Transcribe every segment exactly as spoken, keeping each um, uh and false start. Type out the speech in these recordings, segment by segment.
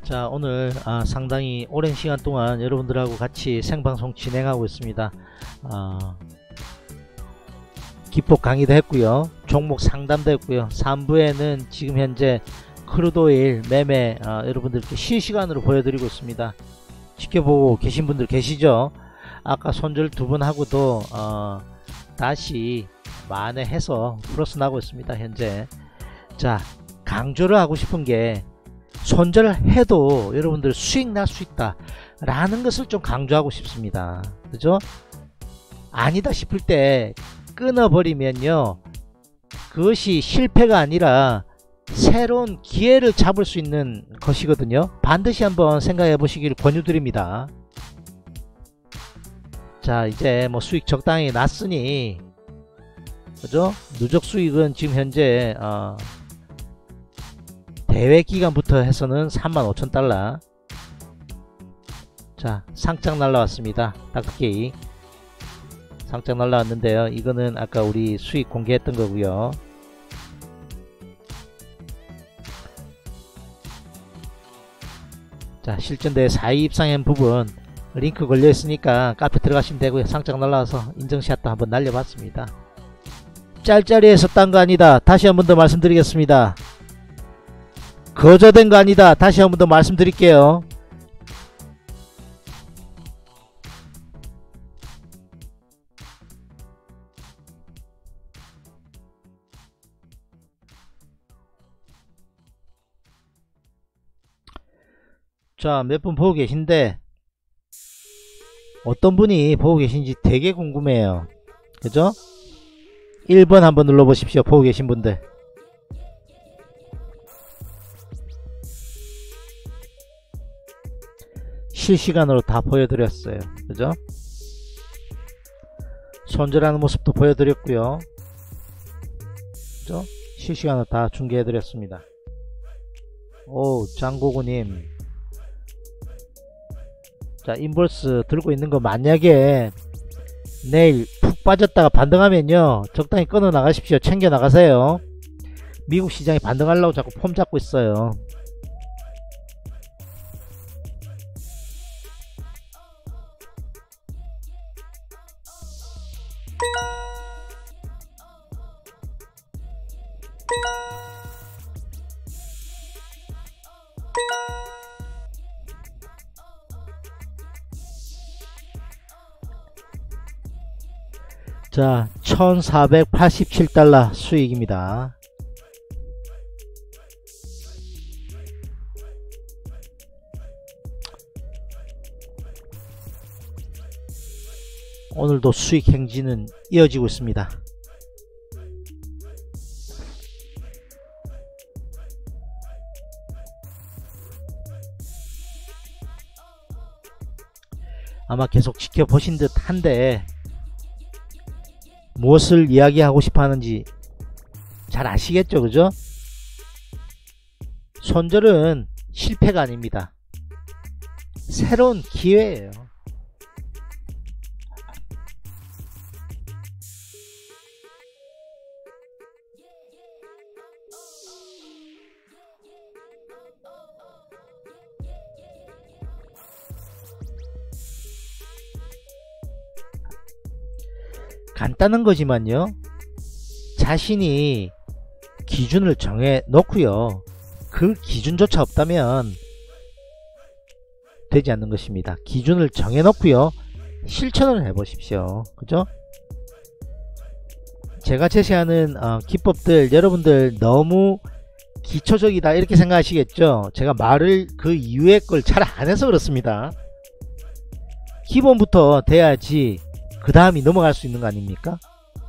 자, 오늘 아, 상당히 오랜 시간 동안 여러분들하고 같이 생방송 진행하고 있습니다. 아, 기폭 강의도 했고요, 종목 상담도 했고요, 삼 부에는 지금 현재 크루드오일 매매 아, 여러분들께 실시간으로 보여드리고 있습니다. 지켜보고 계신 분들 계시죠? 아까 손절 두 분 하고도 어, 다시 만회해서 플러스 나고 있습니다. 현재. 자, 강조를 하고 싶은 게 손절을 해도 여러분들 수익 날 수 있다 라는 것을 좀 강조하고 싶습니다. 그죠? 아니다 싶을 때 끊어버리면요, 그것이 실패가 아니라 새로운 기회를 잡을 수 있는 것이거든요. 반드시 한번 생각해 보시길 권유드립니다. 자, 이제 뭐 수익 적당히 났으니, 그죠? 누적 수익은 지금 현재 어, 대회 기간부터 해서는 삼만 오천 달러. 자, 상장 날라왔습니다. 다크게이 상장 날라왔는데요, 이거는 아까 우리 수익 공개했던 거고요. 자, 실전대회 사 위 입상한 부분 링크 걸려 있으니까 카페 들어가시면 되고요. 상장 날라와서 인증샷도 한번 날려봤습니다. 짤짤이에서 딴 거 아니다. 다시 한 번 더 말씀드리겠습니다. 거저된 거 아니다. 다시 한 번 더 말씀드릴게요. 자, 몇 분 보고 계신데 어떤 분이 보고 계신지 되게 궁금해요. 그죠? 일 번 한번 눌러 보십시오. 보고 계신 분들. 실시간으로 다 보여드렸어요. 그죠? 손절하는 모습도 보여드렸고요. 그죠? 실시간으로 다 중계해드렸습니다. 오, 장고구님. 자, 인볼스 들고 있는 거 만약에 내일 푹 빠졌다가 반등하면요, 적당히 끊어 나가십시오. 챙겨 나가세요. 미국 시장이 반등하려고 자꾸 폼 잡고 있어요. 자, 천사백팔십칠 달러 수익입니다. 오늘도 수익 행진은 이어지고 있습니다. 아마 계속 지켜보신 듯 한데 무엇을 이야기하고 싶어 하는지 잘 아시겠죠? 그죠? 손절은 실패가 아닙니다. 새로운 기회예요. 간단한 거지만요, 자신이 기준을 정해 놓고요, 그 기준조차 없다면 되지 않는 것입니다. 기준을 정해 놓고요, 실천을 해 보십시오. 그죠? 제가 제시하는 어, 기법들 여러분들 너무 기초적이다 이렇게 생각하시겠죠? 제가 말을 그 이후의 걸 잘 안 해서 그렇습니다. 기본부터 돼야지 그 다음이 넘어갈 수 있는 거 아닙니까?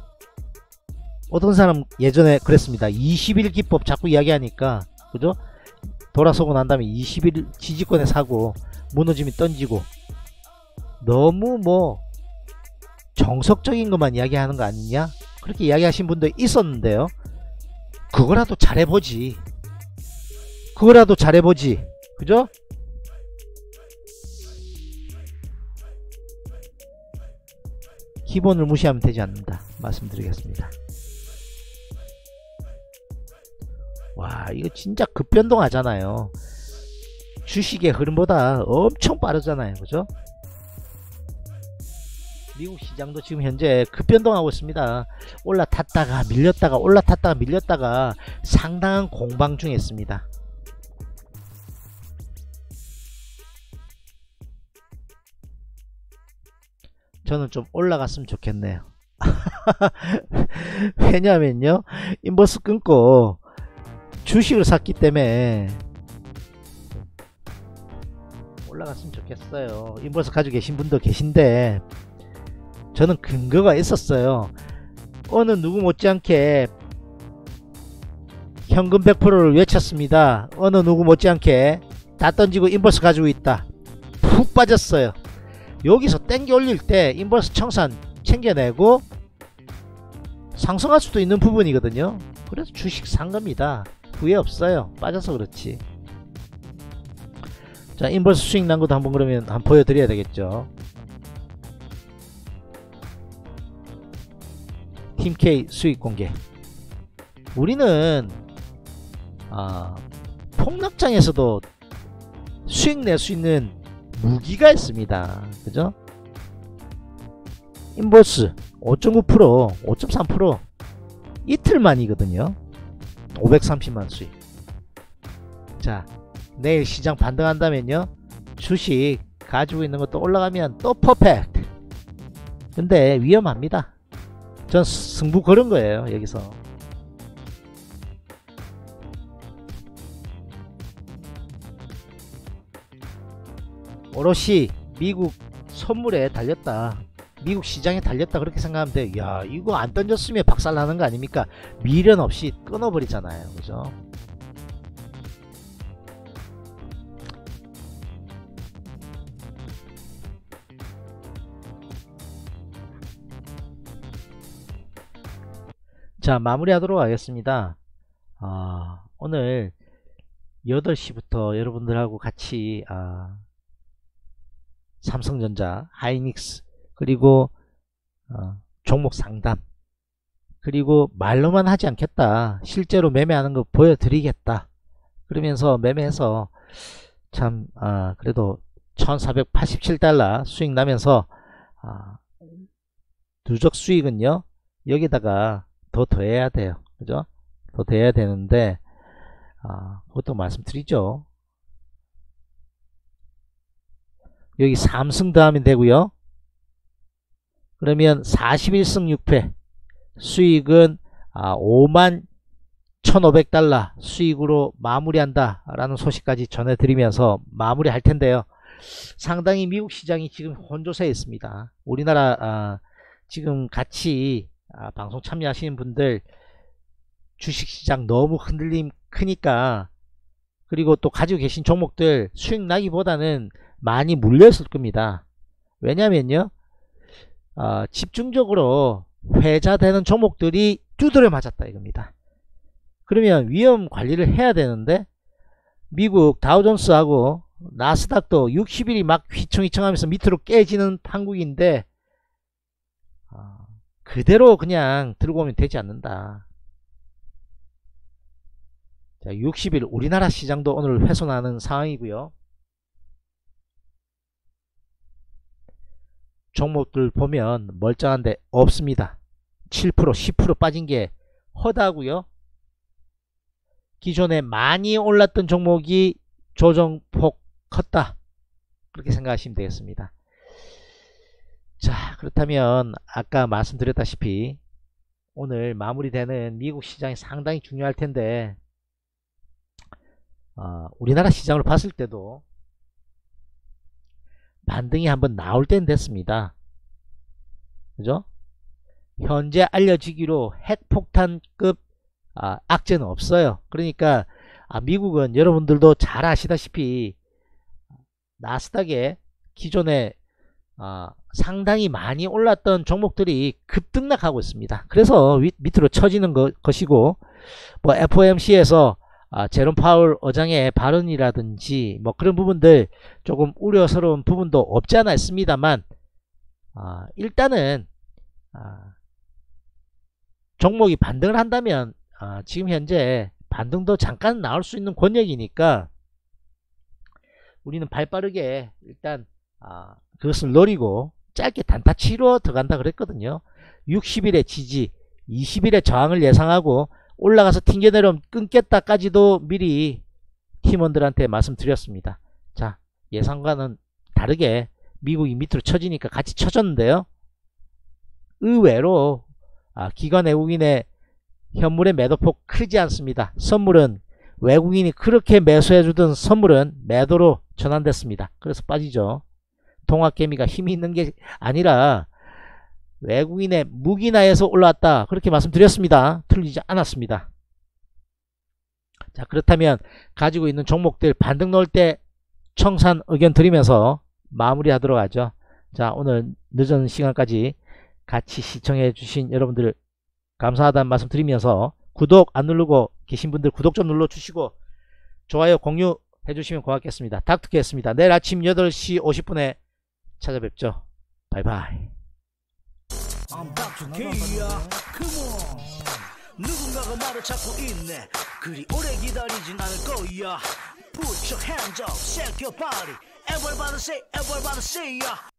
어떤 사람 예전에 그랬습니다. 이십 일 기법 자꾸 이야기하니까, 그죠? 돌아서고 난 다음에 이십 일 지지권에 사고 무너지면 던지고, 너무 뭐 정석적인 것만 이야기하는 거 아니냐, 그렇게 이야기하신 분도 있었는데요, 그거라도 잘해보지. 그거라도 잘해보지. 그죠? 기본을 무시하면 되지 않는다 말씀드리겠습니다. 와, 이거 진짜 급변동 하잖아요. 주식의 흐름보다 엄청 빠르잖아요. 그죠? 미국 시장도 지금 현재 급변동하고 있습니다. 올라탔다가 밀렸다가 올라탔다가 밀렸다가 상당한 공방 중에 있습니다. 저는 좀 올라갔으면 좋겠네요. 왜냐면요, 인버스 끊고 주식을 샀기 때문에 올라갔으면 좋겠어요. 인버스 가지고 계신 분도 계신데 저는 근거가 있었어요. 어느 누구 못지않게 현금 백 퍼센트를 외쳤습니다. 어느 누구 못지않게 다 던지고 인버스 가지고 있다. 푹 빠졌어요. 여기서 땡겨 올릴 때 인버스 청산 챙겨내고 상승할 수도 있는 부분이거든요. 그래서 주식 산 겁니다. 후회 없어요. 빠져서 그렇지. 자, 인버스 수익 난 것도 한번 그러면 한번 보여드려야 되겠죠. 팀K 수익 공개. 우리는 아, 폭락장에서도 수익 낼 수 있는 무기가 있습니다. 그죠? 인버스 오 점 구 퍼센트, 오 점 삼 퍼센트 이틀 만이거든요. 오백삼십만 수익. 자, 내일 시장 반등한다면요, 주식 가지고 있는 것도 올라가면 또 퍼펙트. 근데 위험합니다. 전 승부 걸은 거예요. 여기서 오롯이 미국 선물에 달렸다, 미국 시장에 달렸다, 그렇게 생각하면 돼. 야, 이거 안 던졌으면 박살나는 거 아닙니까? 미련 없이 끊어버리잖아요. 그죠? 자, 마무리하도록 하겠습니다. 아, 오늘 여덟 시부터 여러분들하고 같이 아, 삼성전자, 하이닉스, 그리고 어, 종목 상담, 그리고 말로만 하지 않겠다, 실제로 매매하는 거 보여드리겠다, 그러면서 매매해서 참 아, 그래도 천사백팔십칠 달러 수익 나면서 아, 누적 수익은요 여기다가 더 더해야 돼요. 그죠? 더 더해야 되는데 아, 그것도 말씀드리죠. 여기 삼승 더하면 되고요. 그러면 사십일 승 육 패 수익은 아, 오만 천오백 달러 수익으로 마무리한다 라는 소식까지 전해드리면서 마무리 할 텐데요. 상당히 미국 시장이 지금 혼조세에 있습니다. 우리나라 아, 지금 같이 아, 방송 참여하시는 분들 주식시장 너무 흔들림 크니까, 그리고 또 가지고 계신 종목들 수익 나기보다는 많이 물렸을 겁니다. 왜냐면요 어, 집중적으로 회자되는 종목들이 두드려 맞았다 이겁니다. 그러면 위험 관리를 해야 되는데 미국 다우존스하고 나스닥도 육십 일이 막 휘청휘청하면서 밑으로 깨지는 판국인데 어, 그대로 그냥 들고 오면 되지 않는다. 자, 육십 일 우리나라 시장도 오늘 훼손하는 상황이고요. 종목들 보면 멀쩡한데 없습니다. 칠 퍼센트 십 퍼센트 빠진 게 허다고요. 기존에 많이 올랐던 종목이 조정폭 컸다, 그렇게 생각하시면 되겠습니다. 자, 그렇다면 아까 말씀드렸다시피 오늘 마무리되는 미국 시장이 상당히 중요할 텐데 어, 우리나라 시장을 봤을 때도 반등이 한번 나올 땐 됐습니다. 그죠? 현재 알려지기로 핵폭탄급 아, 악재는 없어요. 그러니까 아, 미국은 여러분들도 잘 아시다시피 나스닥에 기존에 아, 상당히 많이 올랐던 종목들이 급등락하고 있습니다. 그래서 위, 밑으로 처지는 거, 것이고 뭐 에프오엠씨에서 아, 제롬 파월 의장의 발언이라든지 뭐 그런 부분들 조금 우려스러운 부분도 없지 않아 있습니다만 아, 일단은 아, 종목이 반등을 한다면 아, 지금 현재 반등도 잠깐 나올 수 있는 권역이니까 우리는 발빠르게 일단 아, 그것을 노리고 짧게 단타 치러 들어간다 그랬거든요. 육십 일의 지지, 이십 일의 저항을 예상하고 올라가서 튕겨내려면 끊겠다까지도 미리 팀원들한테 말씀드렸습니다. 자, 예상과는 다르게 미국이 밑으로 쳐지니까 같이 쳐졌는데요. 의외로 아, 기관 외국인의 현물의 매도폭 크지 않습니다. 선물은 외국인이 그렇게 매수해주던 선물은 매도로 전환됐습니다. 그래서 빠지죠. 동학개미가 힘이 있는 게 아니라 외국인의 무기나에서 올라왔다 그렇게 말씀드렸습니다. 틀리지 않았습니다. 자, 그렇다면 가지고 있는 종목들 반등 넣을 때 청산 의견 드리면서 마무리하도록 하죠. 자, 오늘 늦은 시간까지 같이 시청해 주신 여러분들 감사하다는 말씀 드리면서 구독 안 누르고 계신 분들 구독 좀 눌러주시고 좋아요 공유해 주시면 고맙겠습니다. 닥터케였습니다. 내일 아침 여덟 시 오십 분에 찾아뵙죠. 바이바이. I'm 닥터케야. Come on. 누군가가 나를 찾고 있네. 그리 오래 기다리진 않을 거야. Put your hands up, shake your body. Everybody say, everybody say, yeah.